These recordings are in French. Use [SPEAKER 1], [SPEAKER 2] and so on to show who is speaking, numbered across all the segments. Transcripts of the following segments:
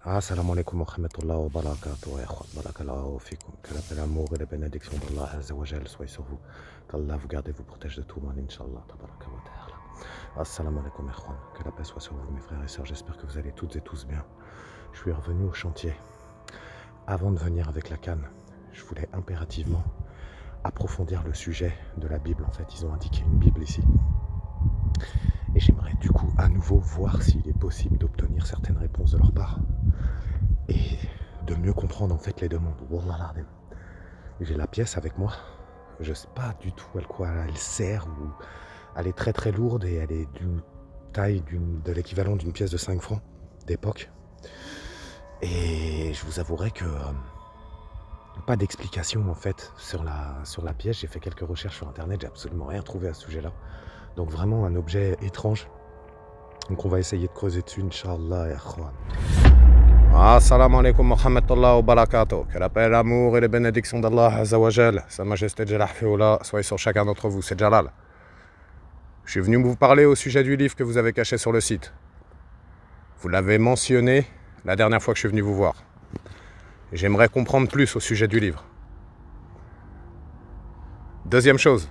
[SPEAKER 1] Assalamu alaikum wa rahmatullahi wa barakatuh. Ya khouat, barakallahu fikum. Que la paix, l'amour et la bénédiction d'Allah Azza wa Jal soient sur vous. Qu'Allah vous garde et vous protège de tout mal, Inch'Allah. Tabaraka wa ta'ala. Assalamu alaikum, ya khouat. Que la paix soit sur vous, mes frères et sœurs. J'espère que vous allez toutes et tous bien. Je suis revenu au chantier. Avant de venir avec la canne, je voulais impérativement approfondir le sujet de la Bible. En fait, ils ont indiqué une Bible ici. Et j'aimerais du coup à nouveau voir s'il est possible d'obtenir certaines réponses de leur part et de mieux comprendre en fait les demandes. Wallah, j'ai la pièce avec moi, je sais pas du tout à quoi elle sert, ou elle est très très lourde et elle est d'une taille de l'équivalent d'une pièce de 5 francs d'époque. Et je vous avouerai que pas d'explication en fait sur la pièce. J'ai fait quelques recherches sur internet, j'ai absolument rien trouvé à ce sujet là. Donc vraiment un objet étrange. Donc on va essayer de creuser dessus, Inch'Allah, ya khouan. Assalamu alaikum wa rahmatullahi wa barakatuh. Que la paix, l'amour et les bénédictions d'Allah Azza wa Jal, Sa Majesté Jalal Fi'oula, soient sur chacun d'entre vous. C'est Jalal. Je suis venu vous parler au sujet du livre que vous avez caché sur le site. Vous l'avez mentionné la dernière fois que je suis venu vous voir. J'aimerais comprendre plus au sujet du livre. Deuxième chose.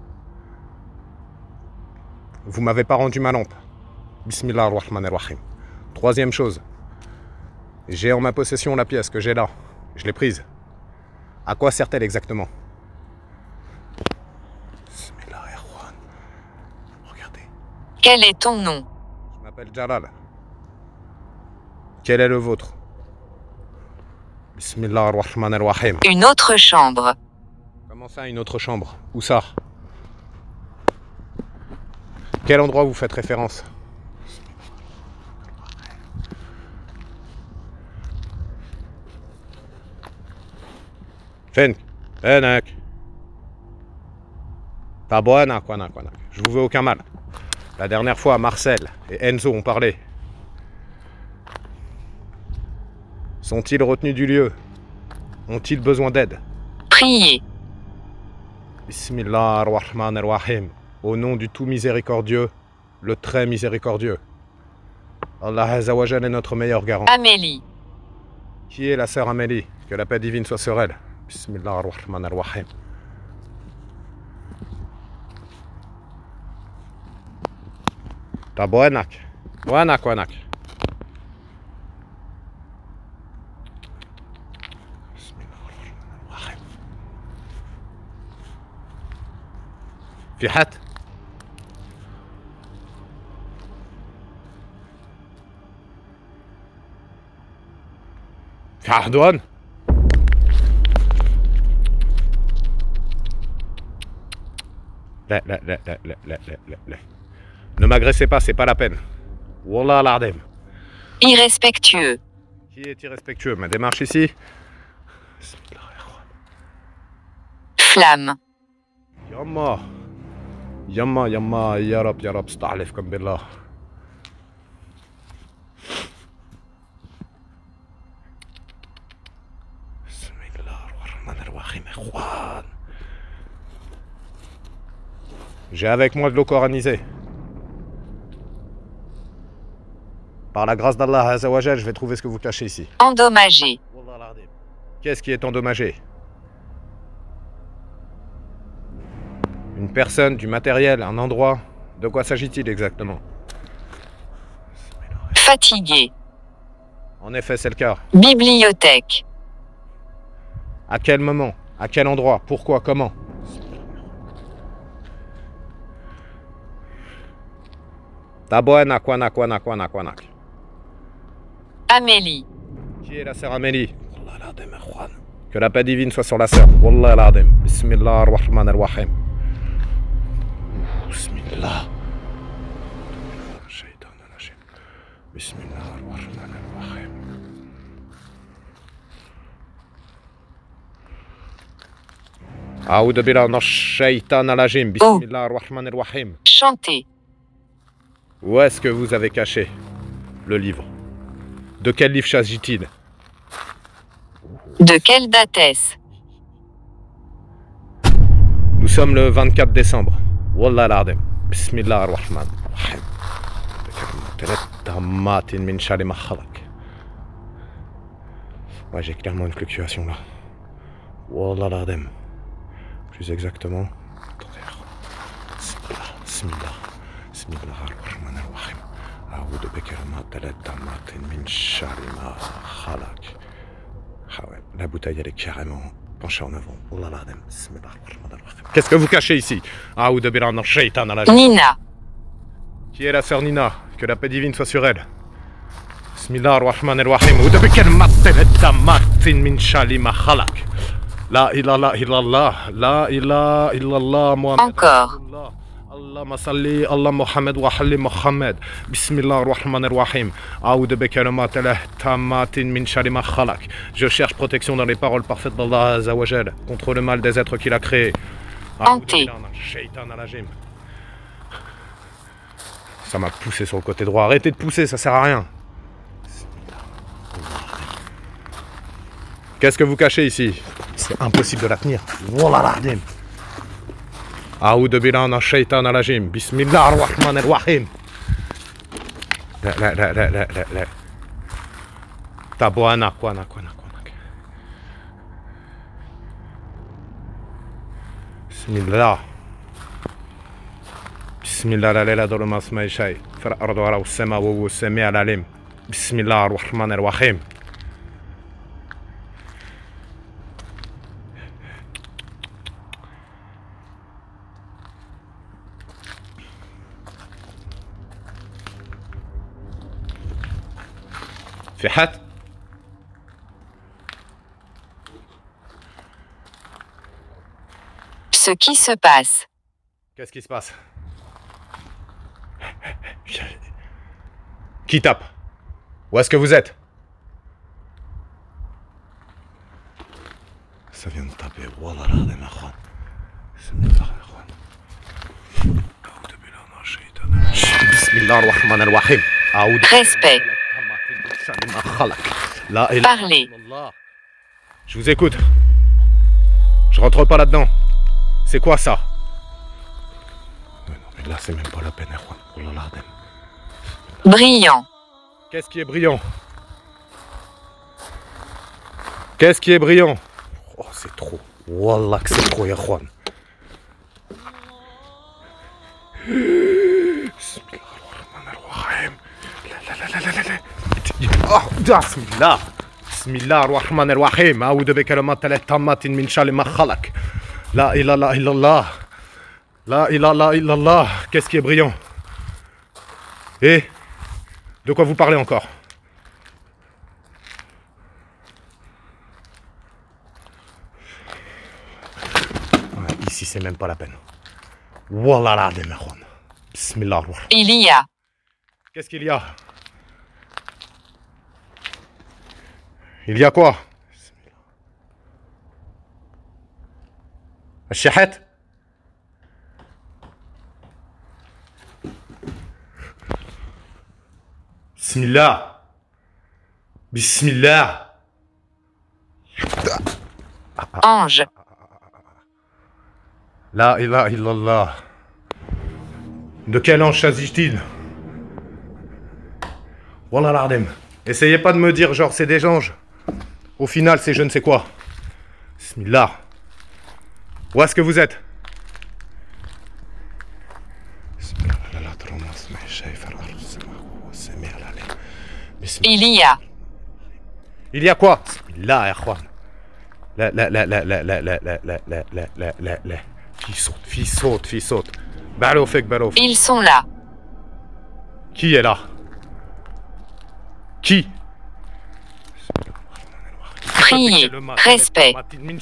[SPEAKER 1] Vous m'avez pas rendu ma lampe. Bismillah ar-Rahman ar-Rahim. Troisième chose. J'ai en ma possession la pièce que j'ai là. Je l'ai prise. À quoi sert-elle exactement? Bismillah ar-Rahman. Regardez.
[SPEAKER 2] Quel est ton nom?
[SPEAKER 1] Je m'appelle Jalal. Quel est le vôtre? Bismillah ar-Rahman ar-Rahim.
[SPEAKER 2] Une autre chambre.
[SPEAKER 1] Comment ça, une autre chambre? Où ça? Quel endroit vous faites référence? Fenk, Fenek. Taboana, Kwanak. Je vous veux aucun mal. La dernière fois, Marcel et Enzo ont parlé. Sont-ils retenus du lieu? Ont-ils besoin d'aide?
[SPEAKER 2] Priez.
[SPEAKER 1] Bismillah ar-Rahman ar-Rahim. Au nom du tout miséricordieux, le très miséricordieux. Allah Azza wa Jal est notre meilleur garant.
[SPEAKER 2] Amélie.
[SPEAKER 1] Qui est la sœur Amélie? Que la paix divine soit sur elle. Bismillah ar-Rahman ar-Rahim. Taboanak. Wanak. Bismillah ar-Rahman ar-Rahim. في حد؟ في عهدوان؟ لا. Ne m'agressez pas, c'est pas la peine. Wallah al-Adem.
[SPEAKER 2] Irrespectueux.
[SPEAKER 1] Qui est irrespectueux? Ma démarche ici?
[SPEAKER 2] Flamme.
[SPEAKER 1] Yamma, ya Rab, sta'alifkum billah. J'ai avec moi de l'eau coranisée. Par la grâce d'Allah Azza wa Jal, je vais trouver ce que vous cachez ici.
[SPEAKER 2] Endommagé.
[SPEAKER 1] Qu'est-ce qui est endommagé? Une personne, du matériel, un endroit. De quoi s'agit-il exactement?
[SPEAKER 2] Fatigué.
[SPEAKER 1] En effet, c'est le cas.
[SPEAKER 2] Bibliothèque.
[SPEAKER 1] À quel moment? À quel endroit? Pourquoi? Comment? Taboana, Kwanak.
[SPEAKER 2] Amélie.
[SPEAKER 1] Qui est la sœur Amélie? Que la paix divine soit sur la sœur. Wallah al-Adem. Bismillah ar-Rahman ar-Rahim. Bismillah. Bismillah ar-Rahman ar-Rahim. Aoud billah minash shaitan al-Rajim. Bismillah ar-Rahman ar-Rahim.
[SPEAKER 2] Chanter.
[SPEAKER 1] Où est-ce que vous avez caché le livre? De quel livre s'agit-il?
[SPEAKER 2] De quelle date est-ce?
[SPEAKER 1] Nous sommes le 24 décembre. Wallah al-Adem. Bismillah ar-Rahman ar-Rahim. تمات من شر ما خلق Ouais, j'ai clairement une fluctuation là. Wallah l'adem. Plus exactement. Attendez. Bismillah. Bismillah ar-Rahman ar-Rahim. A'udhu bikalimat al-tammat min sharri ma khalaq. Ah ouais, la bouteille elle est carrément penchée en avant. Wallah l'adem. Bismillah ar-Rahman ar-Rahim. Qu'est-ce que vous cachez ici? A'udhu billahi minash shaitanir rajim.
[SPEAKER 2] Nina.
[SPEAKER 1] Qui est la sœur Nina? Que la paix divine soit sur elle. Bismillah ar-Rahman ar-Rahim. A'udhu bikalimat al-tammat min sharri ma khalaq. La ilaha illallah, la ilaha illallah, Muhammad.
[SPEAKER 2] Encore.
[SPEAKER 1] Allahumma salli, Allah Muhammad wa halli Muhammad. Bismillah ar-Rahman ar-Rahim. A'udhu bikalimat tammatin min sharri ma khalaq. Je cherche protection dans les paroles parfaites d'Allah Azza wa Jal contre le mal des êtres qu'il a créés.
[SPEAKER 2] Hanté.
[SPEAKER 1] Ça m'a poussé sur le côté droit. Arrêtez de pousser, ça sert à rien. Qu'est-ce que vous cachez ici? C'est impossible de la tenir. Wallah l'adem. A'udhu billahi minash shaitanir rajim. Bismillah ar-Rahman ar-Rahim. La. Tabuana, quoi. Bismillah. Bismillah la layla dulu ma sma'i shay. Fil ardi wa as-sama wa huwa as-sami' al-alim. Bismillah ar-Rahman ar-Rahim. في حد؟
[SPEAKER 2] Ce qui se passe.
[SPEAKER 1] Qu'est-ce qui se passe? Qui tape? Où est-ce que vous êtes? Ça vient de taper. Wallah l'adem akhwan. Bismillah ar-Rahman ar-Rahim.
[SPEAKER 2] Respect. Parlez.
[SPEAKER 1] Je vous écoute. Je rentre pas là-dedans. C'est quoi ça? Non, mais là, c'est même pas la peine.
[SPEAKER 2] Brillant.
[SPEAKER 1] Qu'est-ce qui est brillant? Qu'est-ce qui est brillant? Oh, c'est trop. Wallah, que c'est trop, ya Juan. Bismillah. Bismillah ar-Rahman ar-Rahim. A'udhu bikalimat tammatin min sharri ma khalaq. La ilaha illallah. La ilaha illallah. Qu'est-ce qui est brillant? Et de quoi vous parlez encore? Ouais, ici, c'est même pas la peine. Wallah l'adem akhwan. Bismillah ar-Rahman.
[SPEAKER 2] Il y a.
[SPEAKER 1] Qu'est-ce qu'il y a? Il y a quoi? الشحات؟ Bismillah. Bismillah.
[SPEAKER 2] Ange.
[SPEAKER 1] La ilaha illallah. De quel ange s'agit-il? Wallah l'adem. Essayez pas de me dire genre c'est des anges. Au final c'est je ne sais quoi. Bismillah. Où est-ce que vous êtes?
[SPEAKER 2] Il y a.
[SPEAKER 1] Il y a quoi? Bismillah ya Juan. La. Fille saute. Barouf.
[SPEAKER 2] Ils sont là.
[SPEAKER 1] Qui est là? Qui?
[SPEAKER 2] Priez. Respect.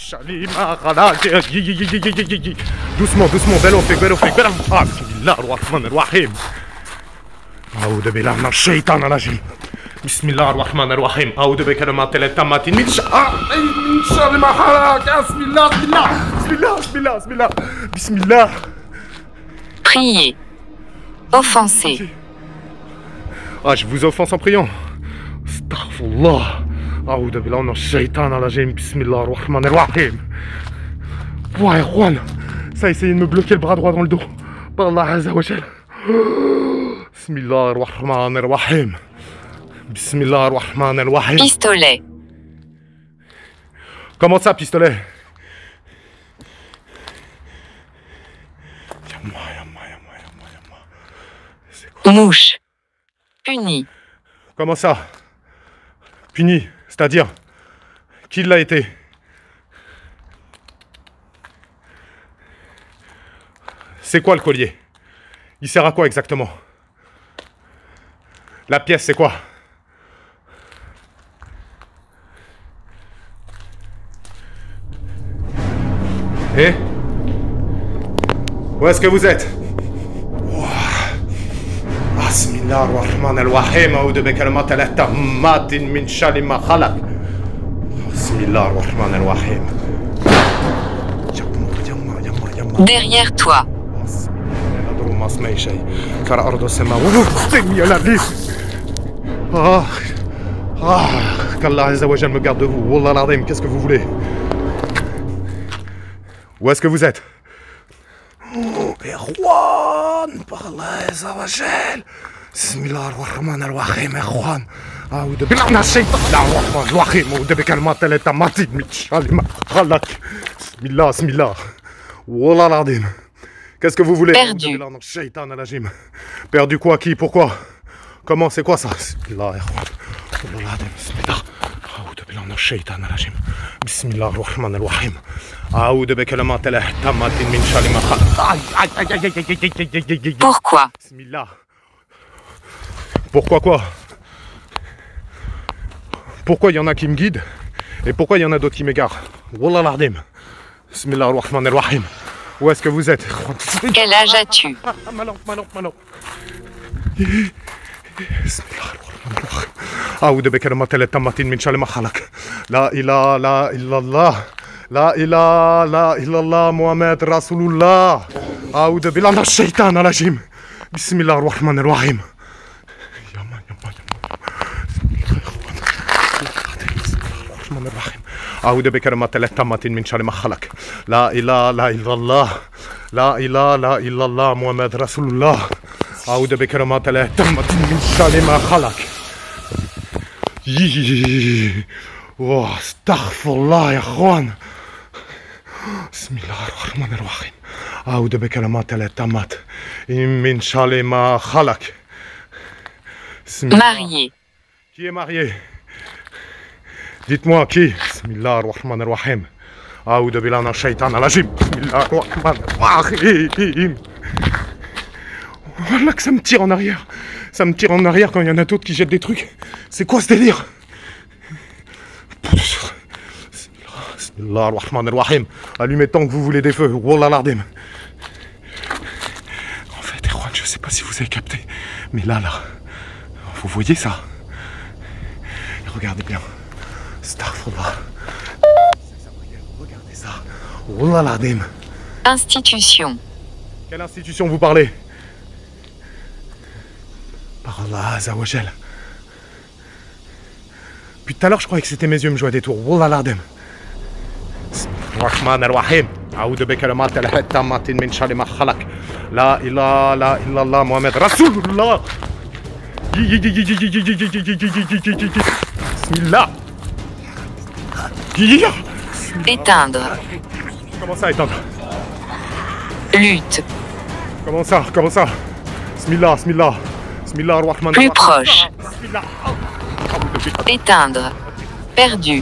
[SPEAKER 1] Doucement, barouf. Ah, bismillah ar-Rahman ar-Rahim. A'udhu billahi minash shaitanir rajim. Bismillah ar-Rahman ar-Rahim. A'udhu bikalimat tammatin min sharri ma khalaq. Bismillah. Bismillah.
[SPEAKER 2] Priez. Offenser.
[SPEAKER 1] Ah, je vous offense en priant. Astaghfirullah. A'udhu billahi minash shaitanir rajim. Bismillah ar-Rahman ar-Rahim. Ouais, Juan, ça a essayé de me bloquer le bras droit dans le dos. Par Allah Azza wa Jal. Bismillah ar-Rahman ar-Rahim. Bismillah ar-Rahman ar-Rahim.
[SPEAKER 2] Pistolet.
[SPEAKER 1] Comment ça, pistolet? Yamma. C'est quoi?
[SPEAKER 2] Mouche. Puni.
[SPEAKER 1] Comment ça? Puni, c'est-à-dire? Qui l'a été? C'est quoi le collier? Il sert à quoi exactement? La pièce, c'est quoi? Eh? Où est-ce que vous êtes? Bismillah ar-Rahman ar-Rahim. A'udhu bi kalimati llahi tammatin min sharri ma khalaq. Bismillah ar-Rahman ar-Rahim. Yamma.
[SPEAKER 2] Derrière toi.
[SPEAKER 1] Qu'Allah Azza wa Jal me garde de vous. Wallah al-Azim, qu'est-ce que vous voulez? Où est-ce que vous êtes? Erwan, par Allah Azza wa Jal. Bismillah ar-Rahman ar-Rahim, Erwan. أعوذ بالله من الشيطان الرجيم الرحيم أعوذ بكلمات الله التامات من شر ما خلق بسم الله والله العظيم. Qu'est-ce que vous voulez?
[SPEAKER 2] Perdu.
[SPEAKER 1] Perdu quoi? Qui? Pourquoi? Comment? C'est quoi ça? Bismillah أعوذ بالله من الشيطان الرجيم بسم الله الرحمن الرحيم أعوذ بكلمات الله التامات من شر ما خلق.
[SPEAKER 2] Pourquoi?
[SPEAKER 1] Bismillah. Pourquoi quoi? Pourquoi il y en a qui me guident et pourquoi il y en a d'autres qui m'égarent? Wallah al-Azim. Bismillah ar-Rahman ar-Rahim. Où est-ce que vous êtes?
[SPEAKER 2] Quel âge as-tu?
[SPEAKER 1] Ma lampe. Bismillah ar-Rahman ar-Rahim. A'udhu bi kalimati llahi tammatin min sharri ma khalaq. La ilaha illallah. La ilaha illallah Muhammad Rasulullah. A'udhu billahi minash shaitanir rajim. Bismillah ar-Rahman ar-Rahim. أعوذ بكلمات الله التامات من شر ما خلق لا إله إلا الله لا إله إلا الله محمد رسول الله أعوذ بكلمات الله التامات من شر ما خلق استغفر الله يا أخوان بسم الله الرحمن الرحيم أعوذ بكلمات الله التامات من شر ما خلق.
[SPEAKER 2] Marié.
[SPEAKER 1] Qui est marié? Dites-moi qui? Bismillah ar-Rahman ar-Rahim. A'udhu billahi minash shaitanir rajim. Bismillah ar-Rahman ar-Rahim. Voilà que ça me tire en arrière. Ça me tire en arrière quand il y en a d'autres qui jettent des trucs. C'est quoi ce délire? Bismillah ar-Rahman ar-Rahim. Allumez tant que vous voulez des feux. Wallah al-Azim. En fait, Erwan, je sais pas si vous avez capté, mais là, vous voyez ça? Regardez bien. Astaghfirullah. Regardez ça. Wallah al-Azim.
[SPEAKER 2] Institution.
[SPEAKER 1] Quelle institution vous parlez? Par Allah Azza wa Jal. Puis tout à l'heure, je croyais que c'était mes yeux me jouaient des tours. Wallah al-Azim. Rahman ar-Rahim. A'udhu bi kalimati llahi tammatin min sharri ma khalaq. La ilaha illallah Muhammad Rasulullah. Bismillah.
[SPEAKER 2] Éteindre.
[SPEAKER 1] Comment ça éteindre?
[SPEAKER 2] Lutte.
[SPEAKER 1] Comment ça? Bismillah. Bismillah ar-Rahman.
[SPEAKER 2] Plus proche.
[SPEAKER 1] Bismillah.
[SPEAKER 2] Éteindre. Perdu.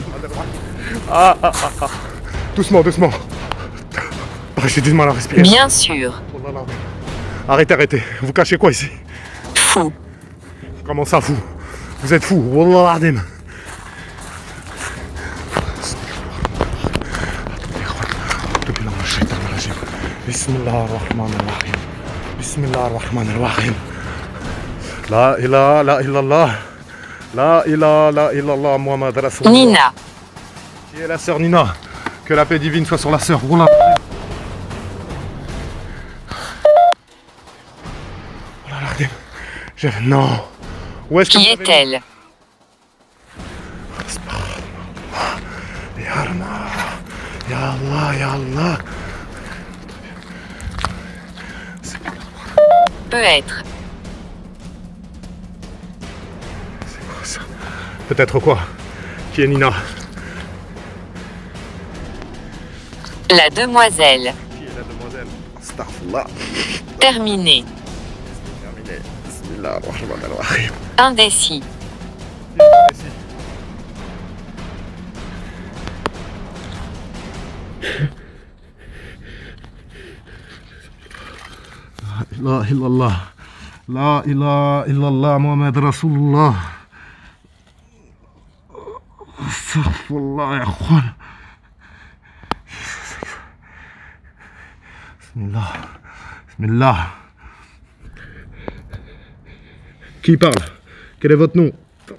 [SPEAKER 1] Doucement. J'ai du mal à respirer.
[SPEAKER 2] Bien sûr.
[SPEAKER 1] Arrêtez. Vous cachez quoi ici?
[SPEAKER 2] Fou.
[SPEAKER 1] Comment ça, fou? Vous êtes fou. Wallah al-Azim. Bismillah ar-Rahman ar-Rahim. Bismillah ar-Rahman ar-Rahim. La ilaha illallah. La ilaha illallah Muhammad Rasulullah.
[SPEAKER 2] Nina.
[SPEAKER 1] Qui est la sœur Nina? Que la paix divine soit sur la sœur. Wallah. Non. Où est-ce que
[SPEAKER 2] Qui est-elle?
[SPEAKER 1] Ya Allah.
[SPEAKER 2] Peut être.
[SPEAKER 1] C'est quoi ça? Peut-être quoi? Qui est Nina?
[SPEAKER 2] La demoiselle.
[SPEAKER 1] Qui est la demoiselle? Astaghfirullah.
[SPEAKER 2] Terminé.
[SPEAKER 1] Terminé. Bismillah ar-Rahman ar-Rahim.
[SPEAKER 2] Indécis.
[SPEAKER 1] La ilaha illallah. La ilaha illallah Muhammad Rasulullah. Astaghfirullah ya akhwan. Bismillah. Bismillah. Qui parle? Quel est votre nom?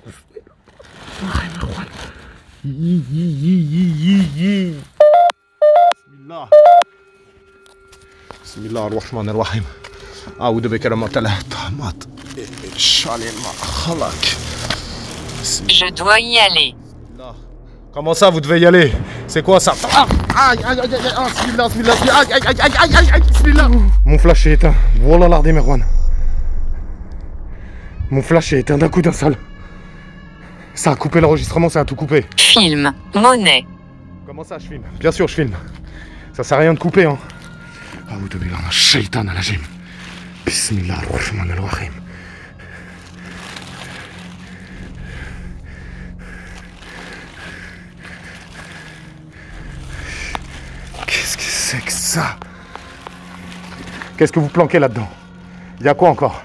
[SPEAKER 1] Bismillah. Bismillah ar-Rahman ar-Rahim. أعوذ بكلمات الله التامات من شر ما خلق.
[SPEAKER 2] Je dois y aller.
[SPEAKER 1] Comment ça, vous devez y aller? C'est quoi ça? Aïe, aïe, aïe, aïe, aïe, bismillah, bismillah, aïe, aïe, aïe, aïe, aïe, aïe, aïe, bismillah. Mon flash est éteint. Voilà l'ardé, Merwan. Mon flash est éteint d'un coup d'un seul. Ça a coupé l'enregistrement, ça a tout coupé.
[SPEAKER 2] Film. Monnaie.
[SPEAKER 1] Comment ça, je filme? Bien sûr, je filme. Ça sert à rien de couper, hein. A'oudhu billahi minash shaitanir rajim. Bismillah ar-Rahman ar-Rahim. Qu'est-ce que c'est que ça? Qu'est-ce que vous planquez là-dedans? Il y a quoi encore?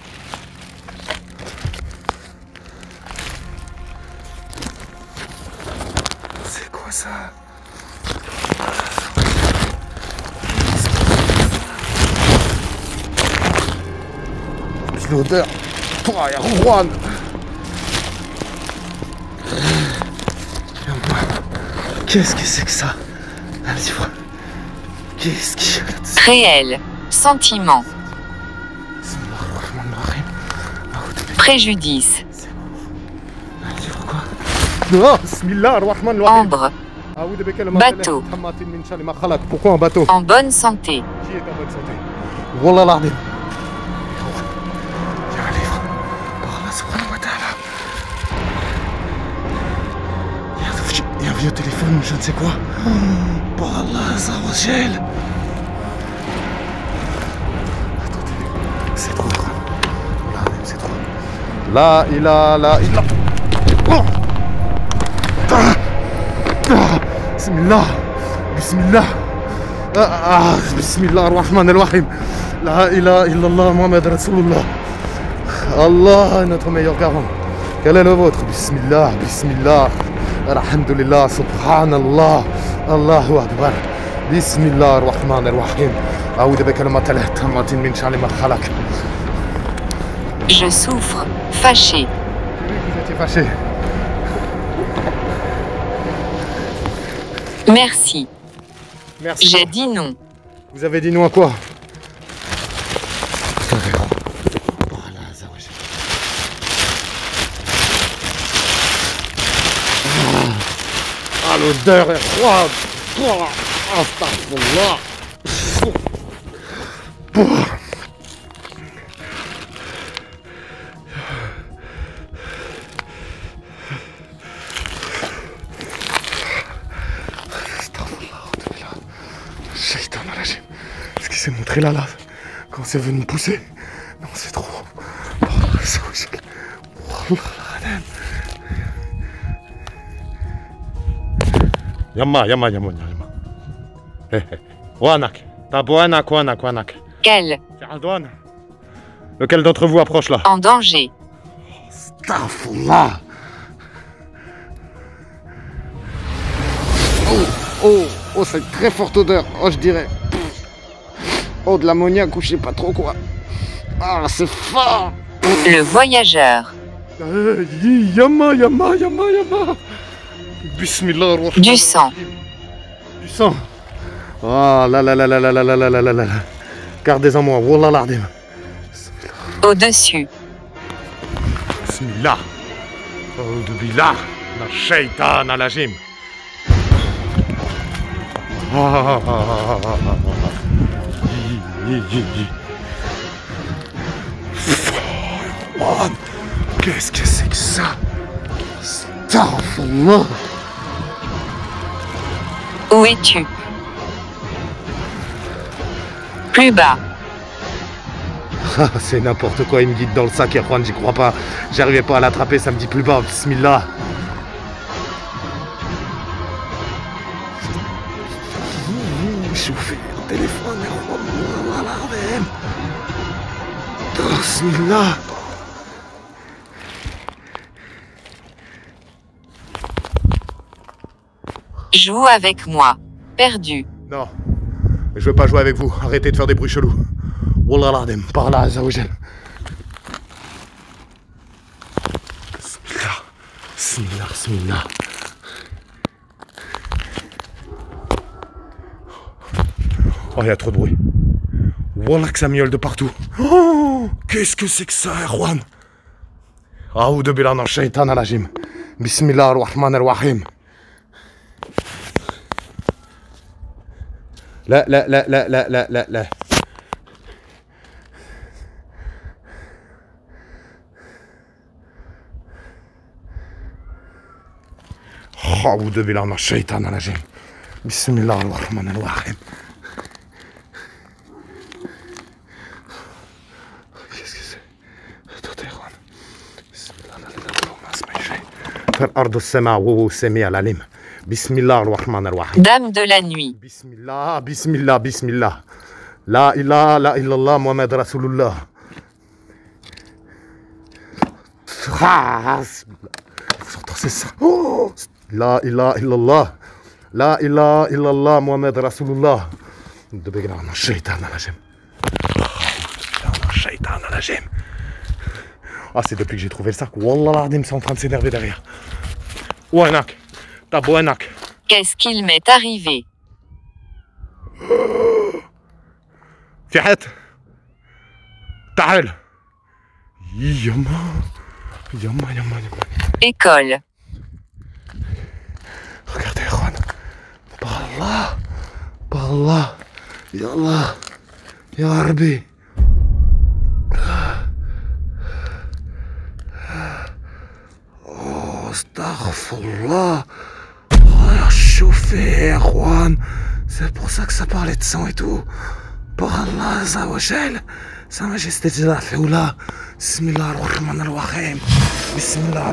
[SPEAKER 1] C'est quoi ça? L'odeur. Oh, il y a Juan. Qu'est-ce que c'est que ça? Allez, vois. Qu'est-ce qu'il y a?
[SPEAKER 2] Réel. Sentiment. Préjudice.
[SPEAKER 1] Oh, bismillah ar-Rahman ar-Rahim.
[SPEAKER 2] Ambre. Bateau.
[SPEAKER 1] Pourquoi un bateau?
[SPEAKER 2] En bonne santé.
[SPEAKER 1] Qui est en bonne santé? Wallah l'ardim. Il y a un vieux téléphone, je ne sais quoi. Oh Allah, ça Rochelle. Attendez, c'est trop. C'est trop. La ilaha. Oh. Bismillah. Bismillah. Bismillah ar-Rahman ar-Rahim. La ilaha illallah Muhammad Rasulullah. Allah est notre meilleur garant. Quel est le vôtre? Bismillah, Bismillah. Alhamdulillah, Subhanallah. Allahu Akbar. Bismillah ar-Rahman ar-Rahim. A'oudhu bikalimati llahi tammati min sharri ma khalaq.
[SPEAKER 2] Je souffre. Fâché.
[SPEAKER 1] Vous étiez fâché.
[SPEAKER 2] Merci.
[SPEAKER 1] Merci.
[SPEAKER 2] J'ai dit non.
[SPEAKER 1] Vous avez dit non à quoi? Ah, l'odeur est froide. Astaghfirullah. Ce qui s'est montré là, quand c'est venu me pousser. Non, c'est trop. Yamma. Wanak. Wanak.
[SPEAKER 2] Quel?
[SPEAKER 1] C'est Aldouane. Lequel d'entre vous approche là?
[SPEAKER 2] En danger.
[SPEAKER 1] Astaghfirullah. Oh, c'est une très forte odeur. Oh, je dirais. Oh, de l'ammoniaque ou je sais pas trop quoi. Ah, c'est fort.
[SPEAKER 2] Le voyageur.
[SPEAKER 1] Yamma. Bismillah.
[SPEAKER 2] Du sang.
[SPEAKER 1] Du sang. Ah, là. Gardez-en moi. Wallah l'ardim.
[SPEAKER 2] Au-dessus.
[SPEAKER 1] Bismillah. A'oudhu billah. La shaitan al-ajim. Qu'est-ce que c'est que ça? Astaghfirullah.
[SPEAKER 2] Où es-tu? Plus bas.
[SPEAKER 1] C'est n'importe quoi, il me guide dans le sac, Erwan, j'y crois pas. J'arrivais pas à l'attraper, ça me dit plus bas, bismillah. Chauffez le téléphone, Erwan, bismillah.
[SPEAKER 2] Joue avec moi. Perdu.
[SPEAKER 1] Non, je veux pas jouer avec vous, arrêtez de faire des bruits chelous. Wallah l'adem, par là, Azzawajal. Bismillah, bismillah, bismillah. Oh, il y a trop de bruit. Wallah que ça miaule de partout. Oh, qu'est-ce que c'est que ça, Erwan? Aoudou billahi minash shaitanir rajim. Bismillah ar-Rahman ar-Rahim. لا لا لا لا لا لا لا لا أعوذ بالله من الشيطان الرجيم بسم الله الرحمن الرحيم. Qu'est-ce que c'est? Attendez, Erwan. بسم الله لا إله إلا الله ما اسمع شيء. في الأرض السماء وهو السميع العليم. بسم الله الرحمن الرحيم.
[SPEAKER 2] Dame de la nuit.
[SPEAKER 1] بسم الله بسم الله بسم الله لا إله إلا الله محمد رسول الله. Vous entendez ça? Oh, لا إله إلا الله لا إله إلا الله محمد رسول الله. دبقنا عن الشيطان الرجيم. الشيطان الرجيم. Ah, c'est depuis que j'ai trouvé le sac. Wallah l'Adim, c'est en train de s'énerver derrière. Ouanak. Tabouanak.
[SPEAKER 2] Qu'est-ce qu'il m'est arrivé?
[SPEAKER 1] في حد تعال يما يما يما يما.
[SPEAKER 2] École.
[SPEAKER 1] Regardez, Erwan. Par Allah. Par Allah. Ya Allah. Ya Rabbi. Oh, astaghfirullah. Oh, chauffé, Erwan. C'est pour ça que ça parlait de sang et tout. Par Allah, Azzawajal. Sa Majesté Jalal Fioula. Bismillah ar-Rahman ar-Rahim. Bismillah.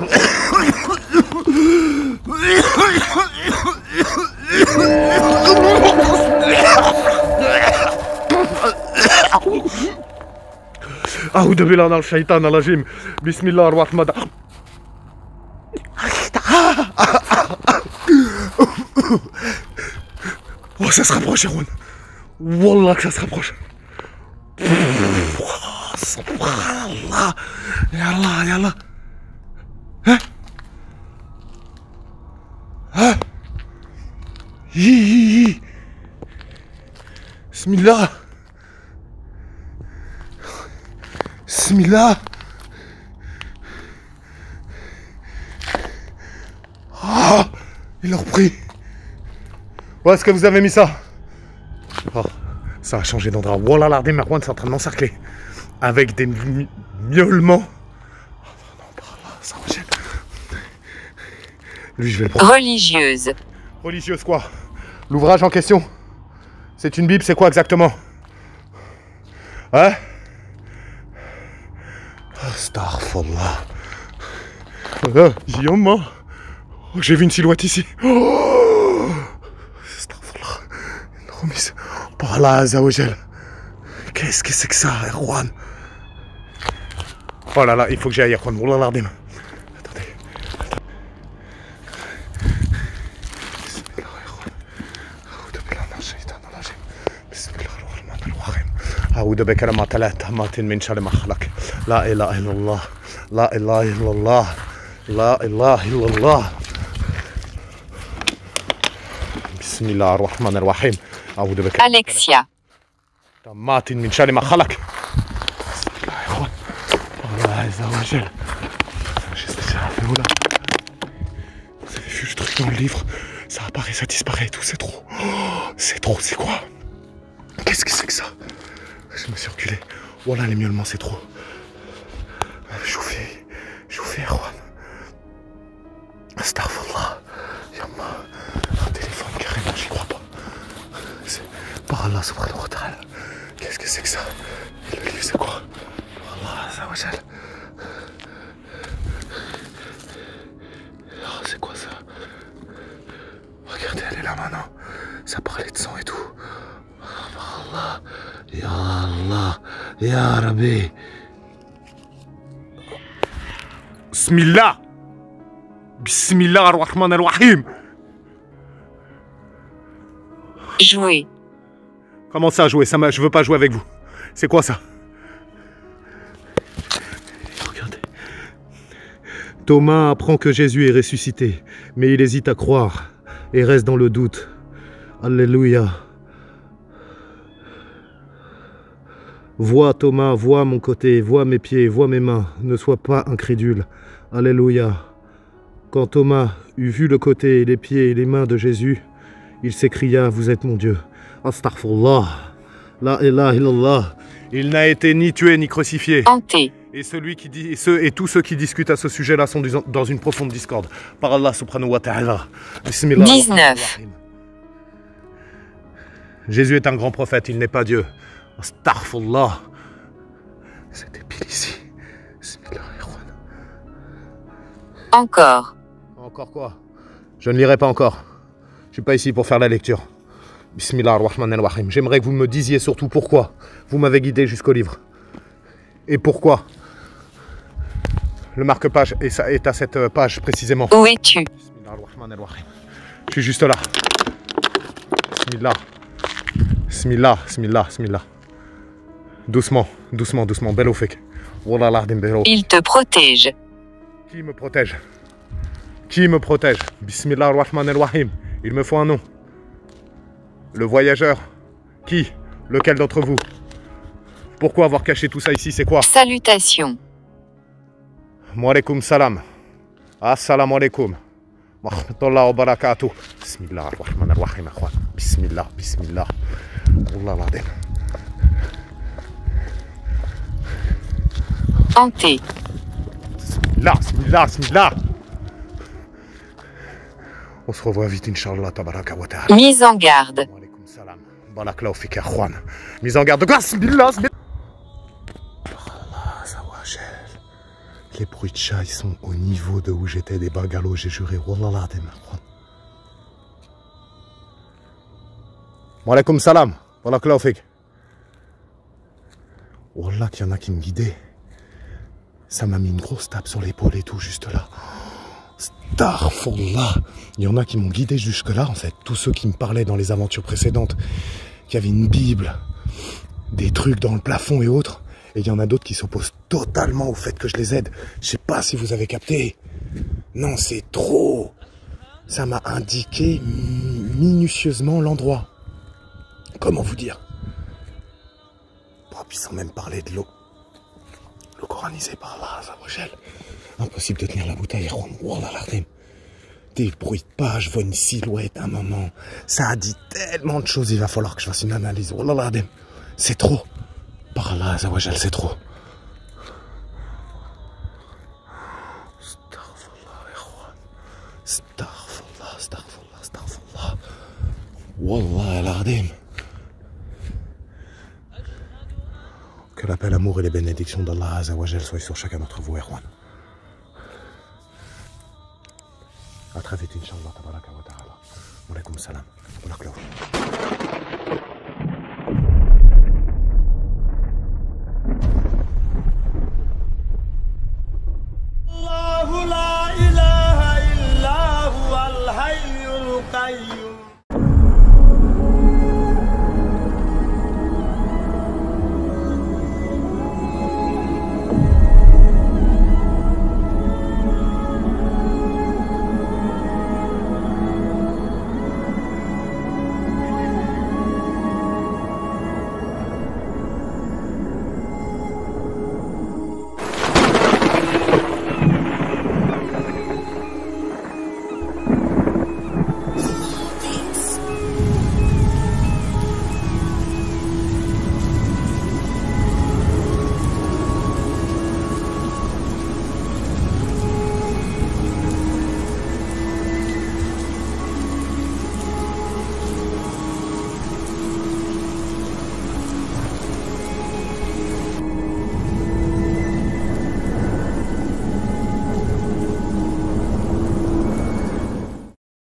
[SPEAKER 1] أعوذ بالله من الشيطان الرجيم. بسم الله الرحمن الرحيم. Oh, ça se rapproche, Erwan. Wallah que ça se rapproche. Subhanallah. Yallah, yallah. Hein? Hein? Hi. Bismillah. Bismillah. Ah, il l'a repris. Où est-ce que vous avez mis ça? Oh, ça a changé d'endroit. Wallah l'Adim, Erwan, c'est en train de m'encercler. Avec des miaulements. Oh, non, par là, ça me gêne. Lui, je vais le prendre.
[SPEAKER 2] Religieuse.
[SPEAKER 1] Religieuse quoi? L'ouvrage en question? C'est une Bible, c'est quoi exactement? Hein? Astaghfirullah. Yoma. Oh, j'ai vu une silhouette ici. Oh, astaghfirullah. Remise. Par là, Azzawajal. Qu'est-ce que c'est que ça, Erwan? Oh là là, il faut que j'aille, Erwan. Wallah l'Adim. Attendez. أعوذ بكلمات الله التامات من شر ما خلق لا إله إلا الله لا إله إلا الله لا إله إلا الله بسم الله الرحمن الرحيم أعوذ بكلمات
[SPEAKER 2] Alexia.
[SPEAKER 1] التامات من شر ما خلق بسم الله يا إخوان الله عز وجل. Vous avez vu le truc dans le livre? Ça apparaît, ça disparaît et tout, c'est trop. Oh, c'est trop, c'est quoi? Qu'est-ce que c'est que ça? Je me suis reculé. Voilà, les miaulements, c'est trop. Chauffé, Erwan. Astaghfirullah. Yamma. Un téléphone, carrément, j'y crois pas. C'est par Allah, subhanahu wa ta'ala. Qu'est-ce c'est que ça? Le livre, c'est quoi? Allah Azza wa Jal. Oh, c'est quoi ça? Regardez, elle est là maintenant. Ça parlait de sang et tout. Oh, Allah. Ya Allah. Ya Rabbi. Bismillah. Bismillah ar-Rahman ar-Rahim.
[SPEAKER 2] Jouer.
[SPEAKER 1] Comment ça jouer? Je veux pas jouer avec vous. C'est quoi ça? Regardez. Thomas apprend que Jésus est ressuscité, mais il hésite à croire et reste dans le doute. Alléluia. Vois Thomas, vois mon côté, vois mes pieds, vois mes mains. Ne sois pas incrédule. Alléluia. Quand Thomas eut vu le côté, les pieds et les mains de Jésus, il s'écria, vous êtes mon Dieu. Astaghfirullah. La ilaha illallah. Il n'a été ni tué ni crucifié.
[SPEAKER 2] Hanté.
[SPEAKER 1] Et tous ceux qui discutent à ce sujet-là sont dans une profonde discorde. Par Allah subhanahu wa ta'ala. Bismillah.
[SPEAKER 2] 19.
[SPEAKER 1] Jésus est un grand prophète, il n'est pas Dieu. Astaghfirullah. Cette épile ici. Bismillah.
[SPEAKER 2] Encore.
[SPEAKER 1] Encore quoi? Je ne lirai pas encore. Je ne suis pas ici pour faire la lecture. Bismillah ar-Rahman ar-Rahim. J'aimerais que vous me disiez surtout pourquoi vous m'avez guidé jusqu'au livre. Et pourquoi le marque-page est à cette page précisément.
[SPEAKER 2] Où es-tu?
[SPEAKER 1] Bismillah ar-Rahman ar-Rahim. Je suis juste là. Bismillah. Bismillah, bismillah, bismillah. Doucement, doucement, doucement. Bello fek. Wallah bello.
[SPEAKER 2] Il te protège.
[SPEAKER 1] Qui me protège? Qui me protège? Bismillah ar-Rahman ar-Rahim. Il me faut un nom. Le voyageur. Qui? Lequel d'entre vous? Pourquoi avoir caché tout ça ici? C'est quoi?
[SPEAKER 2] Salutations.
[SPEAKER 1] Wa alaykoum salam. Assalamu alaikum. Wa rahmatullah wa barakatuh. Bismillah ar-Rahman ar-Rahim. Bismillah, bismillah. Wallah l'adem.
[SPEAKER 2] Hanté.
[SPEAKER 1] Bismillah, bismillah, bismillah. On se revoit vite, Inch'Allah, tabaraka wa ta'ala.
[SPEAKER 2] Mise en garde.
[SPEAKER 1] Wa alaykoum salam. Barakallahu fik akhwan. Mise en garde de quoi? Bismillah, bismillah. Allah, Azza wa Jal. Les bruits de chat, ils sont au niveau de où j'étais, des bungalows, j'ai juré. Wallah l'adem, akhwan. Wa alaykoum salam. Barakallahu fik. Wallah, qu'il y en a qui me guidaient. Ça m'a mis une grosse tape sur l'épaule et tout, juste là. Astaghfirullah. Il y en a qui m'ont guidé jusque-là, en fait. Tous ceux qui me parlaient dans les aventures précédentes, qu'il y avait une Bible, des trucs dans le plafond et autres. Et il y en a d'autres qui s'opposent totalement au fait que je les aide. Je sais pas si vous avez capté. Non, c'est trop. Ça m'a indiqué minutieusement l'endroit. Comment vous dire? Puis sans même parler de l'eau. L'eau coranisée par Allah Azza wa Jal. Impossible de tenir la bouteille. Wallah l'adem. Des bruits de pas, je vois une silhouette à un moment. Ça a dit tellement de choses, il va falloir que je fasse une analyse. Wallah l'adem. C'est trop. Par Allah Azza wa Jal, c'est trop. Astaghfirullah, astaghfirullah, astaghfirullah. Wallah l'adem. Que l'appel amour et les bénédictions d'Allah Azza wa Jal soient sur chacun d'entre vous, Erwan. À très vite, Inch'Allah, tabaraka wa ta'ala. Wa alaykoum salam.